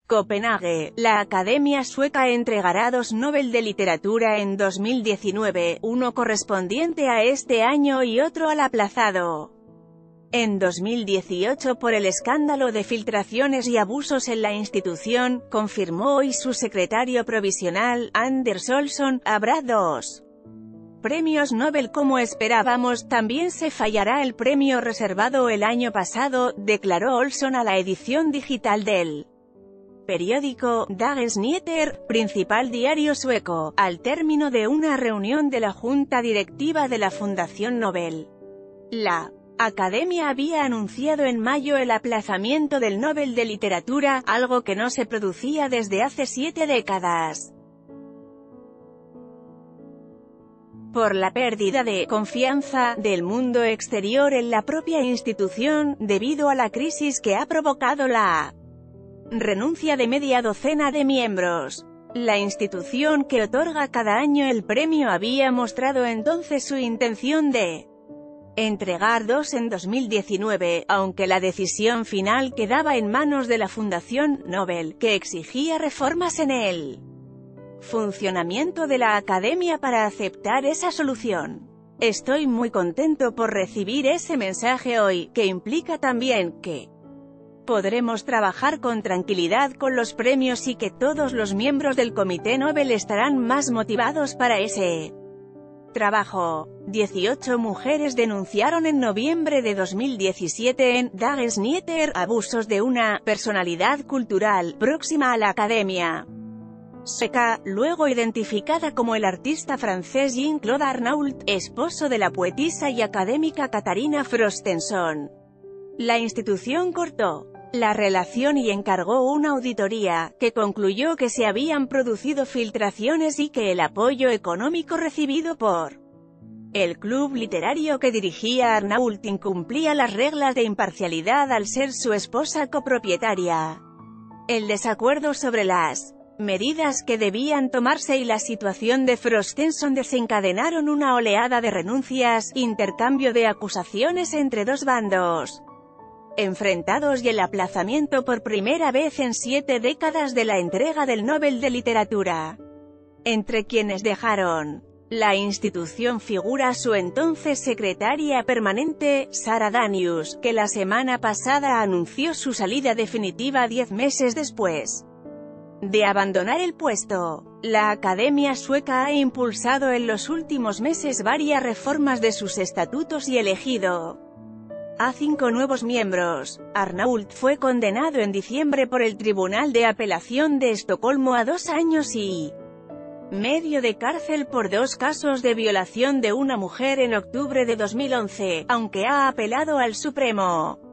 Copenhague, la Academia Sueca entregará 2 Nobel de Literatura en 2019, uno correspondiente a este año y otro al aplazado. En 2018 por el escándalo de filtraciones y abusos en la institución, confirmó hoy su secretario provisional, Anders Olsson, habrá 2 premios Nobel como esperábamos. También se fallará el premio reservado el año pasado, declaró Olsson a la edición digital del periódico Dagens Nyheter, principal diario sueco, al término de una reunión de la junta directiva de la Fundación Nobel. La Academia había anunciado en mayo el aplazamiento del Nobel de Literatura, algo que no se producía desde hace 7 décadas. Por la pérdida de confianza del mundo exterior en la propia institución, debido a la crisis que ha provocado la renuncia de media docena de miembros. La institución que otorga cada año el premio había mostrado entonces su intención de entregar 2 en 2019, aunque la decisión final quedaba en manos de la Fundación Nobel, que exigía reformas en el funcionamiento de la Academia para aceptar esa solución. Estoy muy contento por recibir ese mensaje hoy, que implica también que podremos trabajar con tranquilidad con los premios y que todos los miembros del Comité Nobel estarán más motivados para ese trabajo. 18 mujeres denunciaron en noviembre de 2017 en Dagens Nyheter abusos de una personalidad cultural próxima a la Academia Sueca, luego identificada como el artista francés Jean-Claude Arnault, esposo de la poetisa y académica Katarina Frostenson. La institución cortó la relación y encargó una auditoría, que concluyó que se habían producido filtraciones y que el apoyo económico recibido por el club literario que dirigía Arnault incumplía las reglas de imparcialidad al ser su esposa copropietaria. El desacuerdo sobre las medidas que debían tomarse y la situación de Frostenson desencadenaron una oleada de renuncias, intercambio de acusaciones entre dos bandos enfrentados y el aplazamiento por primera vez en 7 décadas de la entrega del Nobel de Literatura. Entre quienes dejaron la institución figura su entonces secretaria permanente, Sara Danius, que la semana pasada anunció su salida definitiva 10 meses después de abandonar el puesto. La Academia Sueca ha impulsado en los últimos meses varias reformas de sus estatutos y elegido a 5 nuevos miembros. Arnault fue condenado en diciembre por el Tribunal de Apelación de Estocolmo a 2 años y medio de cárcel por 2 casos de violación de una mujer en octubre de 2011, aunque ha apelado al Supremo.